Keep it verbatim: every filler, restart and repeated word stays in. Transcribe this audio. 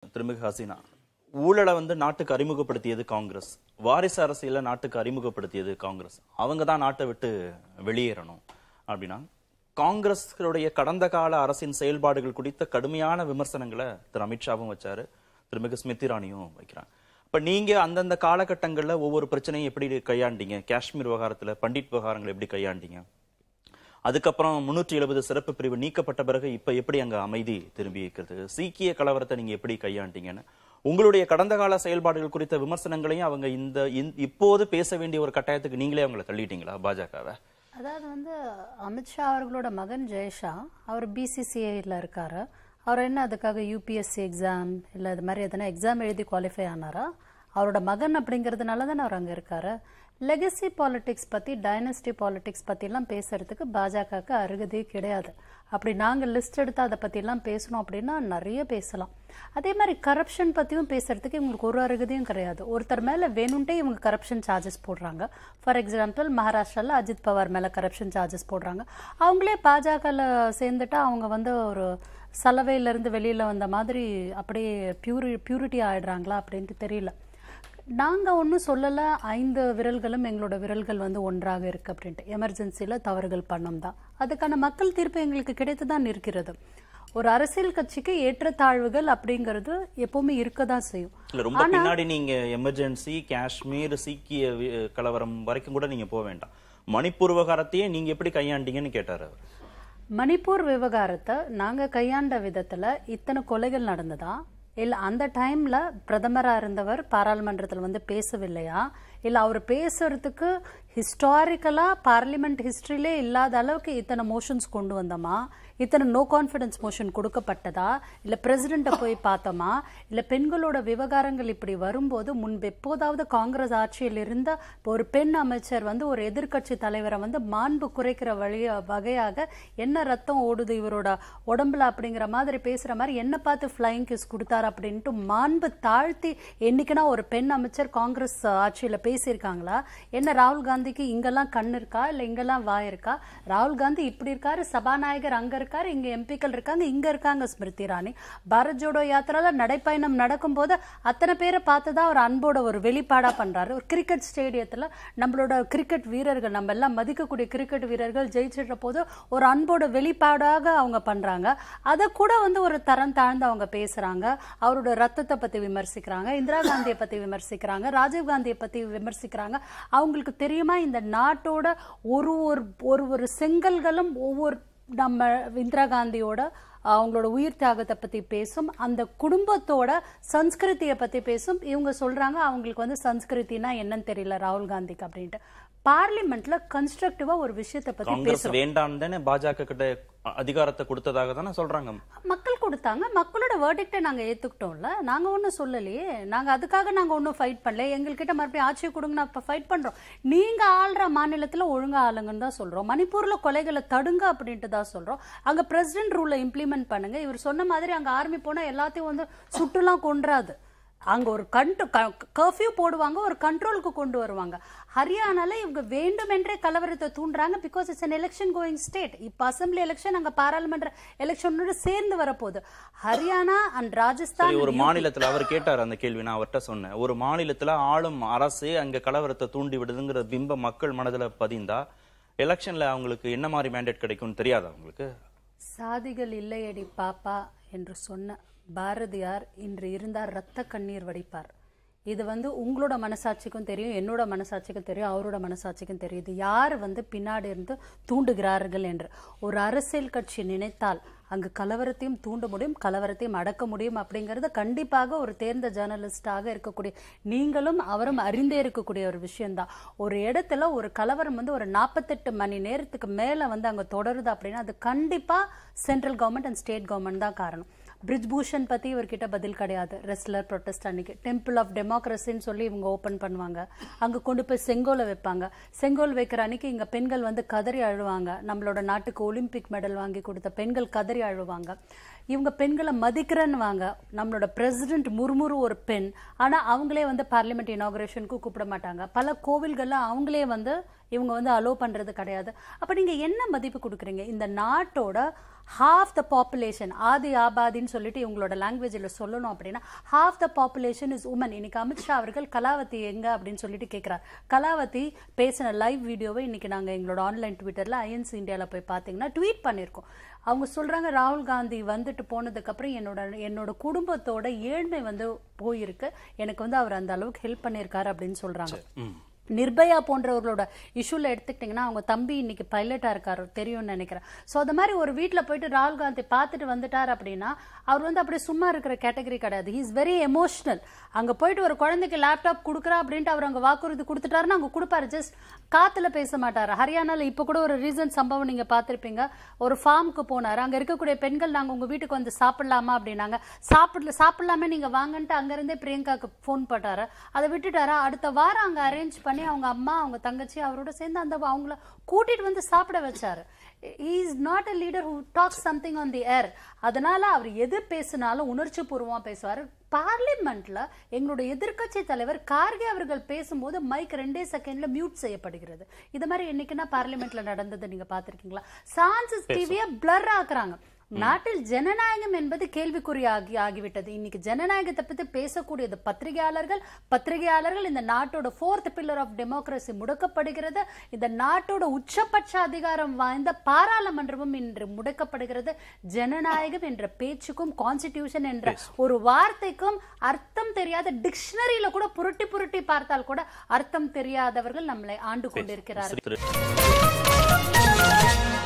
திருமிகு ஹசீனா, ஊழலை வந்து நாட்டுக்கு அறிமுகப்படுத்தியது காங்கிரஸ், வாரிசு அரசியல நாட்டுக்கு அறிமுகப்படுத்தியது காங்கிரஸ், அவங்க தான் நாட்டை விட்டு வெளியேறணும் அப்படின்னா காங்கிரஸுடைய கடந்த கால அரசின் செயல்பாடுகள் குறித்த கடுமையான விமர்சனங்களை திரு அமித்ஷாவும் வச்சாரு, திருமிகு ஸ்மிருதி இரானியும் வைக்கிறாங்க. இப்ப நீங்க அந்தந்த காலகட்டங்கள்ல ஒவ்வொரு பிரச்சனையும் எப்படி கையாண்டீங்க? காஷ்மீர் விவகாரத்துல பண்டிட் விவகாரங்களை எப்படி கையாண்டீங்க? அதுக்கப்புறம் முன்னூற்றி எழுபது சிறப்பு பிரிவு நீக்கப்பட்ட பிறகு இப்ப எப்படி அங்க அமைதி திரும்பி இருக்கிறது? சீக்கிய கலவரத்தை நீங்க எப்படி கையாண்டீங்கன்னு உங்களுடைய கடந்த கால செயல்பாடுகள் குறித்த விமர்சனங்களையும் அவங்க இந்த இப்போது பேச வேண்டிய ஒரு கட்டாயத்துக்கு நீங்களே அவங்களை தள்ளிட்டீங்களா பாஜகவை? அதாவது வந்து அமித்ஷா அவர்களோட மகன் ஜெயஷா அவர் பிசிசிஐல இருக்காரு. அவர் என்ன அதுக்காக யூபிஎஸ்சி எக்ஸாம் இல்லை இது மாதிரி எதனா எக்ஸாம் எழுதி குவாலிஃபை ஆனாரா? அவரோட மகன் அப்படிங்கிறதுனால தானே அவர் அங்கே இருக்காரு. லெகசி பாலிடிக்ஸ் பற்றி, டைனஸ்டி பாலிடிக்ஸ் பற்றிலாம் பேசுறதுக்கு பாஜகவுக்கு அருகதே கிடையாது. அப்படி நாங்கள் லிஸ்ட் எடுத்து அதை பற்றிலாம் பேசணும் அப்படின்னா நிறைய பேசலாம். அதே மாதிரி கரப்ஷன் பற்றியும் பேசுறதுக்கு இவங்களுக்கு ஒரு அருகதையும் கிடையாது. ஒருத்தர் மேலே வேணும்ட்டே இவங்க கரப்ஷன் சார்ஜஸ் போடுறாங்க. ஃபார் எக்ஸாம்பிள் மகாராஷ்டிராவில் அஜித் பவார் மேலே கரப்ஷன் சார்ஜஸ் போடுறாங்க. அவங்களே பாஜகவில் சேர்ந்துட்டா அவங்க வந்து ஒரு சலவையிலேருந்து வெளியில் வந்த மாதிரி அப்படியே பியூரி பியூரிட்டி ஆகிடுறாங்களா அப்படின்ட்டு தெரியல. நாங்கள் ஒன்றும் சொல்லலை, ஐந்து விரல்களும் எங்களோட விரல்கள் வந்து ஒன்றாக இருக்குது அப்படின்ட்டு. எமர்ஜென்சியில் தவறுகள் பண்ணோம் தான், அதுக்கான மக்கள் தீர்ப்பு எங்களுக்கு கிடைத்து தான் இருக்கிறது. ஒரு அரசியல் கட்சிக்கு ஏற்றத்தாழ்வுகள் அப்படிங்கிறது எப்பவுமே இருக்க தான் செய்யும். ரொம்ப பின்னாடி நீங்க எமர்ஜென்சி, காஷ்மீர், சீக்கிய கலவரம் வரைக்கும் கூட நீங்க போக வேண்டாம். மணிப்பூர் விவகாரத்தையே நீங்க எப்படி கையாண்டீங்கன்னு கேட்டார் அவர். மணிப்பூர் விவகாரத்தை நாங்கள் கையாண்ட விதத்தில் இத்தனை கொலைகள் நடந்ததா இல்லை அந்த டைம்ல பிரதமரா இருந்தவர் பாராளுமன்றத்தில் வந்து பேசவில்லையா இல்லை அவர் பேசுறதுக்கு ஹிஸ்டாரிக்கலா பார்லிமெண்ட் ஹிஸ்டரியிலே இல்லாத அளவுக்கு இத்தனை மோஷன்ஸ் கொண்டு வந்தோமா, இத்தனை நோ கான்ஃபிடன்ஸ் மோஷன் கொடுக்கப்பட்டதா, இல்லை பிரசிடென்ட்டை போய் பார்த்தோமா, இல்லை பெண்களோட விவகாரங்கள் இப்படி வரும்போது முன்பு எப்போதாவது காங்கிரஸ் ஆட்சியில் இருந்த ஒரு பெண் அமைச்சர் வந்து ஒரு எதிர்கட்சி தலைவரை வந்து மாண்பு குறைக்கிற வழிய வகையாக என்ன ரத்தம் ஓடுது இவரோட உடம்புல அப்படிங்கிற மாதிரி பேசுற மாதிரி என்ன பார்த்து ஃபிளைங் கிஸ் கொடுத்தாரு அப்படின்ட்டு மாண்பு தாழ்த்தி என்னைக்குன்னா ஒரு பெண் அமைச்சர் காங்கிரஸ் ஆட்சியில பேசியிருக்காங்களா? என்ன ராகுல் காந்திக்கு இங்கெல்லாம் கண் இருக்கா இல்லை இங்கெல்லாம் வாய் இருக்கா? ராகுல் காந்தி இப்படி இருக்காரு, சபாநாயகர் அங்க இருக்காரு, இங்க எம்பிக்கள் இருக்காங்க, இங்க இருக்காங்க ஸ்மிருதி இரானி. பாரத் ஜோடோ யாத்திரால நடைப்பயணம் நடக்கும் போது அத்தனை பேரை பார்த்துதான் ஒரு அன்போட ஒரு வெளிப்பாடா பண்றாரு. ஒரு கிரிக்கெட் ஸ்டேடியத்துல நம்மளோட கிரிக்கெட் வீரர்கள், நம்ம எல்லாம் மதிக்கக்கூடிய கிரிக்கெட் வீரர்கள் ஜெயிச்சிடுற போது ஒரு அன்போட வெளிப்பாடாக அவங்க பண்றாங்க. அதை கூட வந்து ஒரு தரம் தாழ்ந்து அவங்க பேசுறாங்க. அவரோட ரத்தத்தை பத்தி விமர்சிக்கிறாங்க, இந்திரா காந்தியை பத்தி விமர்சிக்கிறாங்க, ராஜீவ் காந்தியை பத்தி விமர்சிக்கிறாங்க. அவங்களுக்கு தெரியுமா இந்த நாட்டோட ஒரு ஒரு ஒரு செங்கல்களும் ஒவ்வொரு நம்ம இந்திரா காந்தியோட அவங்களோட உயிர் தியாகத்தை பத்தி பேசும், அந்த குடும்பத்தோட சன்ஸ்கிருதியை பத்தி பேசும். இவங்க சொல்றாங்க அவங்களுக்கு வந்து சன்ஸ்கிருதினா என்னன்னு தெரியல ராகுல் காந்திக்கு அப்படின்ட்டு. பார்லிமெண்ட்ல கன்ஸ்ட்ரக்டிவா ஒரு விஷயத்தை பத்தி பேசுறோம். வேண்டாம் தானே பாஜக கிட்ட அதிகாரத்தை கொடுத்ததாக தானே சொல்றாங்க. மக்கள் கொடுத்தாங்க, மக்களோட வேர்டிக்டை நாங்க ஏத்துக்கிட்டோம்ல, நாங்க ஒன்னும் சொல்லலையே. நாங்க அதுக்காக நாங்க ஒன்னும் ஃபைட் பண்ணல. எங்ககிட்ட மறுபடியும் ஆட்சியை கொடுங்க இப்ப ஃபைட் பண்றோம். நீங்க ஆள்ற மாநிலத்துல ஒழுங்கா ஆளுங்கன்னு தான் சொல்றோம். மணிப்பூர்ல கொலைகளை தடுங்க அப்படின்ட்டு தான் சொல்றோம். அங்க பிரசிடென்ட் ரூலை இம்ப்ளிமெண்ட் பண்ணுங்க. இவர் சொன்ன மாதிரி அங்க ஆர்மி போனா எல்லாத்தையும் வந்து சுட்டுலாம் கொன்றாது. அங்க ஒரு கண்ட்ரோ கர்ஃபியூ போடுவாங்க, ஒரு கண்ட்ரோலுக்கு கொண்டு வருவாங்க. ஹரியானால இவங்க வேண்டுமென்றே கலவரத்தை தூண்டுறாங்க. Because it's an election going state. இப்ப அசம்பிளி எலெக்ஷன் அங்க பாராளுமன்ற எலெக்ஷனோட சேர்ந்து வரப்போகுது. ஹரியானா அண்ட் ராஜஸ்தான் ஒரு மாநிலத்துல அவர் கேட்டார் அந்த கேள்வி, நான் அவர்கிட்ட சொன்னேன். ஒரு மாநிலத்துல ஆளும் அரசு அங்க கலவரத்தை தூண்டி விடுதுங்கிற பிம்ப மக்கள் மனதுல பதிந்தா எலெக்ஷன்ல அவங்களுக்கு என்ன மாதிரி மேண்டேட் கிடைக்கும்னு தெரியாது. அவங்களுக்கு சாதிகள் இல்லையடி பாப்பா என்று சொன்ன பாரதியார் இன்று இருந்தார் ரத்த கண்ணீர் வடிப்பார். இது வந்து உங்களோட மனசாட்சிக்கும் தெரியும், என்னோட மனசாட்சிக்கும் தெரியும், அவரோட மனசாட்சிக்கும் தெரியுது யார் வந்து பின்னாடி இருந்து தூண்டுகிறார்கள் என்று. ஒரு அரசியல் கட்சி நினைத்தால் அங்கு கலவரத்தையும் தூண்ட முடியும், கலவரத்தையும் அடக்க முடியும். அப்படிங்கறது கண்டிப்பாக ஒரு தேர்ந்த ஜேர்னலிஸ்டாக இருக்கக்கூடிய நீங்களும் அவரும் அறிந்தே இருக்கக்கூடிய ஒரு விஷயம்தான். ஒரு இடத்துல ஒரு கலவரம் வந்து ஒரு நாற்பத்தெட்டு மணி நேரத்துக்கு மேல வந்து அங்க தொடருது அப்படின்னா அது கண்டிப்பா central government and state government தான் காரணம். பிரிஜ் பூஷன் பத்தி இவர்கிட்ட பதில் கிடையாது. ரெஸ்லர் ப்ரொட்டஸ்ட் அன்னைக்கு டெம்பிள் ஆஃப் டெமோக்ரஸின்னு சொல்லி இவங்க ஓபன் பண்ணுவாங்க. அங்க கொண்டு போய் செங்கோலை வைப்பாங்க. செங்கோல் வைக்கிற அன்னைக்கு இங்க பெண்கள் வந்து கதறி அழுவாங்க. நம்மளோட நாட்டுக்கு ஒலிம்பிக் மெடல் வாங்கி கொடுத்த பெண்கள் கதறி அழுவாங்க. இவங்க பெண்களை மதிக்கிறன்னு வாங்க. நம்மளோட பிரசிடென்ட் முர்முரு ஒரு பெண், ஆனா அவங்களே வந்து பார்லிமெண்ட் இனாகுரேஷனுக்கு கூப்பிட மாட்டாங்க. பல கோவில்கள்ல அவங்களே வந்து இவங்க வந்து அலோ பண்றது கிடையாது. அப்ப நீங்க என்ன மதிப்பு கொடுக்குறீங்க? இந்த நாட்டோட half the population, ஆதி ஆபாதின்னு சொல்லிட்டு இவங்களோட லாங்குவேஜில் சொல்லணும் அப்படின்னா half the population is women. இன்னைக்கு அமித்ஷா அவர்கள் கலாவதி எங்க அப்படின்னு சொல்லிட்டு கேட்கிறார். கலாவதி பேசின லைவ் வீடியோவை இன்னைக்கு நாங்கள் எங்களோட ஆன்லைன் ட்விட்டரில் ஐஎன்சி இந்தியாவில் போய் பார்த்தீங்கன்னா ட்வீட் பண்ணியிருக்கோம். அவங்க சொல்றாங்க ராகுல் காந்தி வந்துட்டு போனதுக்கு அப்புறம் என்னோட என்னோட குடும்பத்தோட ஏழ்மை வந்து போயிருக்கு, எனக்கு வந்து அவர் அந்த அளவுக்கு ஹெல்ப் பண்ணியிருக்காரு அப்படின்னு சொல்றாங்க. நிர்பயா போன்றவர்களோட இஷ்யூல எடுத்துக்கிட்டீங்கன்னா அவங்க தம்பி இன்னைக்கு பைலட்டா இருக்காரு தெரியும்னு நினைக்கிறேன். ஸோ அந்த மாதிரி ஒரு வீட்டில் போயிட்டு ராகுல் காந்தி பார்த்துட்டு வந்துட்டார் அப்படின்னா அவர் வந்து அப்படியே சும்மா இருக்கிற கேட்டகரி கிடையாது. He is very emotional. அங்கே போயிட்டு ஒரு குழந்தைக்கு லேப்டாப் கொடுக்குறா அப்படின்ட்டு அவர் அங்கே வாக்குறுதி கொடுத்துட்டாருன்னா அங்கே கொடுப்பாரு, ஜஸ்ட் காத்துல பேச மாட்டாரு. ஹரியானால இப்போ கூட ஒரு ரீசன்ட் சம்பவம் நீங்க பார்த்துருப்பீங்க. ஒரு ஃபார்முக்கு போனாரு, அங்க இருக்கக்கூடிய பெண்கள் நாங்க உங்க வீட்டுக்கு வந்து சாப்பிடலாமா அப்படின்னாங்க. சாப்பிடல சாப்பிடலாமே நீங்க வாங்கன்ட்டு அங்கிருந்தே பிரியங்காக்கு போன் போட்டாரு, அதை விட்டுட்டாரா. அடுத்த வாரம் அங்க அரேஞ்ச் பண்ணி அவங்க அம்மா அவங்க தங்கச்சி அவரோட சேர்ந்து அந்த அவங்கள கூட்டிட்டு வந்து சாப்பிட வச்சாரு. he is not a leader who talks something on the air. அதனால அவர் எது பேசினாலும் உணர்ச்சி பூர்வமா பேசுவாரு. பார்லிமெண்ட்ல எங்களோட எதிர்க்கட்சி தலைவர் கார்கே அவர்கள் பேசும்போது மைக் ரெண்டே செகண்ட்ல மியூட் செய்யப்படுகிறது. இது மாதிரி என்னைக்குன்னா பார்லிமெண்ட்ல நடந்தது நீங்க பாத்திருக்கீங்களா? சான்சஸ் டிவியை பிளர் ஆக்குறாங்க. நாட்டில் ஜனநாயகம் என்பது கேள்விக்குறியாகி ஆகிவிட்டது. இன்னைக்கு ஜனநாயகத்தை பத்தி பேசக்கூடியது பத்திரிகையாளர்கள். பத்திரிகையாளர்கள் இந்த நாட்டோட ஃபோர்த் பில்லர் ஆஃப் டெமோக்ரஸி முடக்கப்படுகிறது. இந்த நாட்டோட உச்சபட்ச அதிகாரம் வாய்ந்த பாராளுமன்றமும் இன்று முடக்கப்படுகிறது. ஜனநாயகம் என்ற பேச்சுக்கும் கான்ஸ்டிடியூஷன் என்ற ஒரு வார்த்தைக்கும் அர்த்தம் தெரியாத, டிக்ஷனரியில கூட புரட்டி புரட்டி பார்த்தால் கூட அர்த்தம் தெரியாதவர்கள் நம்மளை ஆண்டு கொண்டிருக்கிறார்கள்.